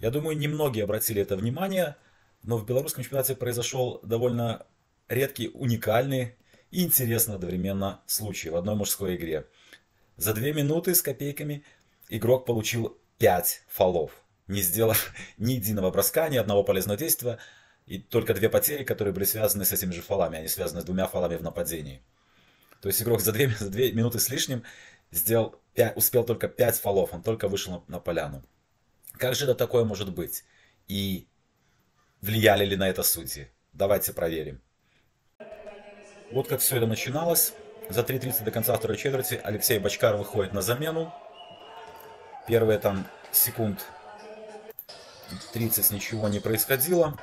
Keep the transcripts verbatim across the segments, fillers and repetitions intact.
Я думаю, немногие обратили это внимание, но в белорусском чемпионате произошел довольно редкий, уникальный и интересный одновременно случай в одной мужской игре. За две минуты с копейками игрок получил пять фолов, не сделав ни единого броска, ни одного полезного действия, и только две потери, которые были связаны с этими же фолами, они связаны с двумя фолами в нападении. То есть игрок за две, за две минуты с лишним сделал пять, успел только пять фолов, он только вышел на, на поляну. Как же это такое может быть? И влияли ли на это судьи? Давайте проверим. Вот как все это начиналось. За три тридцать до конца второй четверти Алексей Бочкар выходит на замену. Первые там секунд тридцать ничего не происходило.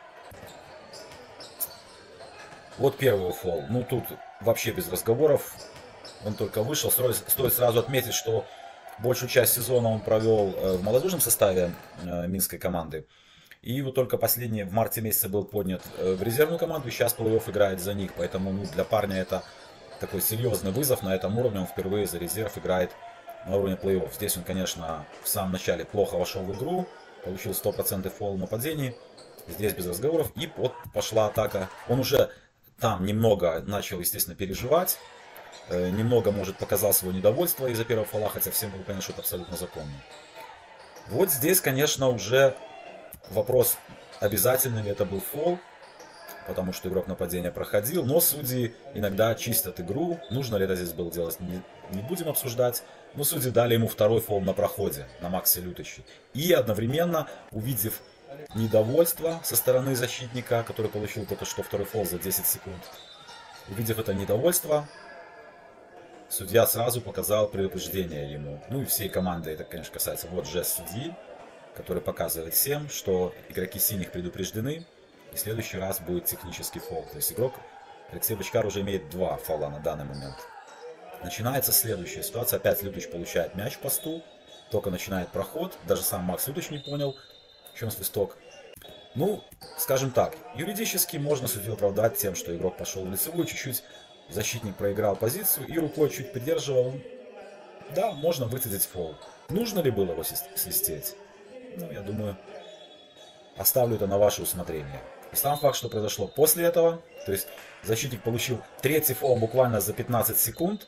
Вот первый фол. Ну тут вообще без разговоров. Он только вышел. Стоит сразу отметить, что большую часть сезона он провел в молодежном составе минской команды. И вот только последний в марте месяце был поднят в резервную команду. И сейчас плей-офф играет за них. Поэтому ну, для парня это такой серьезный вызов. На этом уровне он впервые за резерв играет на уровне плей-офф. Здесь он, конечно, в самом начале плохо вошел в игру. Получил сто процентов фол в нападении. Здесь без разговоров. И вот пошла атака. Он уже там немного начал, естественно, переживать. Немного, может, показал свое недовольство из-за первого фола. Хотя всем было понятно, что это абсолютно законно. Вот здесь, конечно, уже вопрос, обязательно ли это был фол. Потому что игрок нападения проходил. Но судьи иногда чистят игру. Нужно ли это здесь было делать, не, не будем обсуждать. Но судьи дали ему второй фол на проходе, на Максе Лютиче. И одновременно, увидев недовольство со стороны защитника, который получил только что второй фол за десять секунд. Увидев это недовольство, судья сразу показал предупреждение ему. Ну и всей команды, это, конечно, касается вот жест судьи, который показывает всем, что игроки синих предупреждены. И в следующий раз будет технический фол. То есть игрок Алексей Бочкар уже имеет два фола на данный момент. Начинается следующая ситуация. Опять Лютич получает мяч в посту. Только начинает проход. Даже сам Макс Лютич не понял, в чем свисток. Ну, скажем так, юридически можно судью оправдать тем, что игрок пошел в лицевую, чуть-чуть защитник проиграл позицию и рукой чуть придерживал. Да, можно высадить фол. Нужно ли было его свистеть? Ну, я думаю, оставлю это на ваше усмотрение. И сам факт, что произошло после этого, то есть защитник получил третий фол буквально за пятнадцать секунд.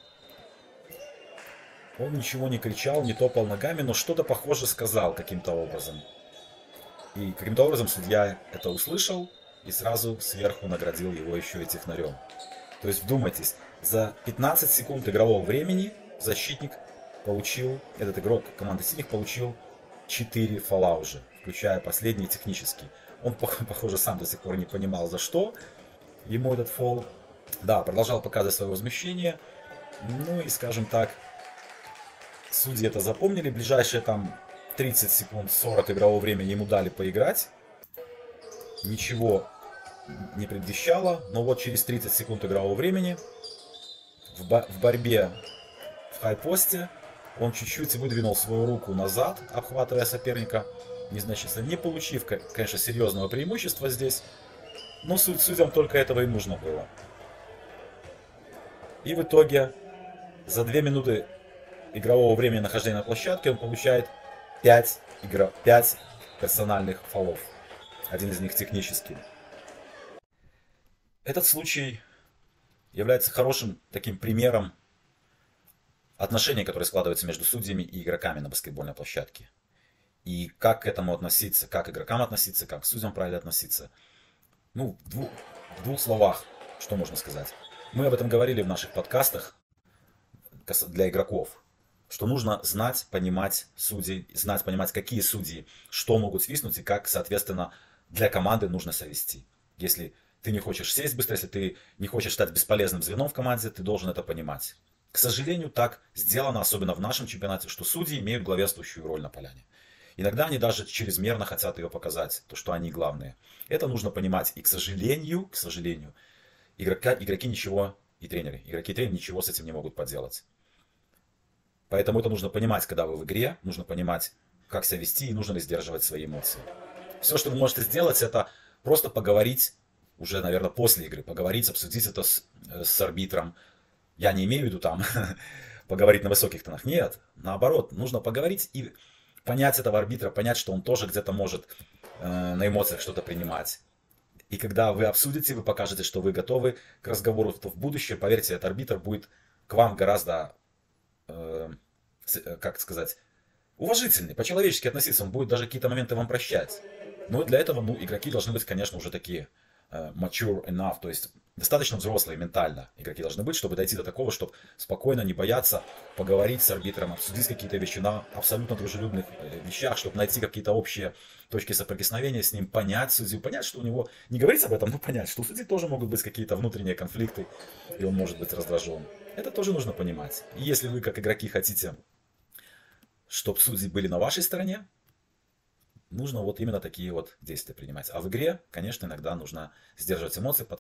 Он ничего не кричал, не топал ногами, но что-то похоже сказал каким-то образом. И каким-то образом судья это услышал и сразу сверху наградил его еще и технарем. То есть вдумайтесь, за пятнадцать секунд игрового времени защитник получил, этот игрок команды синих получил четыре фола уже, включая последний технический. Он, похоже, сам до сих пор не понимал, за что ему этот фол. Да, продолжал показывать свое возмущение. Ну и, скажем так, судьи это запомнили. Ближайшие там тридцать секунд, сорок игрового времени ему дали поиграть. Ничего не предвещало. Но вот через тридцать секунд игрового времени в, бо в борьбе в хайпосте он чуть-чуть выдвинул свою руку назад, обхватывая соперника. Незначительно, не получив, конечно, серьезного преимущества здесь. Но суть судьям только этого и нужно было. И в итоге за две минуты игрового времени нахождения на площадке он получает пять, игра... пять персональных фолов. Один из них технический. Этот случай является хорошим таким примером отношений, которые складываются между судьями и игроками на баскетбольной площадке. И как к этому относиться, как к игрокам относиться, как к судьям правильно относиться. Ну, в двух, в двух словах, что можно сказать. Мы об этом говорили в наших подкастах для игроков. Что нужно знать, понимать судей, знать, понимать, какие судьи, что могут свистнуть и как, соответственно, для команды нужно себя вести. Если ты не хочешь сесть быстро, если ты не хочешь стать бесполезным звеном в команде, ты должен это понимать. К сожалению, так сделано, особенно в нашем чемпионате, что судьи имеют главенствующую роль на поляне. Иногда они даже чрезмерно хотят ее показать, то, что они главные. Это нужно понимать. И, к сожалению, к сожалению, игрока, игроки ничего, и тренеры, игроки и тренеры ничего с этим не могут поделать. Поэтому это нужно понимать, когда вы в игре, нужно понимать, как себя вести и нужно ли сдерживать свои эмоции. Все, что вы можете сделать, это просто поговорить, уже, наверное, после игры, поговорить, обсудить это с, с арбитром. Я не имею в виду там поговорить на высоких тонах. Нет, наоборот, нужно поговорить и понять этого арбитра, понять, что он тоже где-то может э, на эмоциях что-то принимать. И когда вы обсудите, вы покажете, что вы готовы к разговору, то в будущем, поверьте, этот арбитр будет к вам гораздо, э, как сказать, уважительный, по-человечески относиться, он будет даже какие-то моменты вам прощать. Но для этого, ну, игроки должны быть, конечно, уже такие uh, mature enough, то есть достаточно взрослые ментально игроки должны быть, чтобы дойти до такого, чтобы спокойно, не бояться поговорить с арбитром, обсудить какие-то вещи на абсолютно дружелюбных э, вещах, чтобы найти какие-то общие точки соприкосновения с ним, понять судью, понять, что у него, не говорить об этом, но понять, что у судьи тоже могут быть какие-то внутренние конфликты, и он может быть раздражен. Это тоже нужно понимать. И если вы, как игроки, хотите, чтобы судьи были на вашей стороне, нужно вот именно такие вот действия принимать. А в игре, конечно, иногда нужно сдерживать эмоции,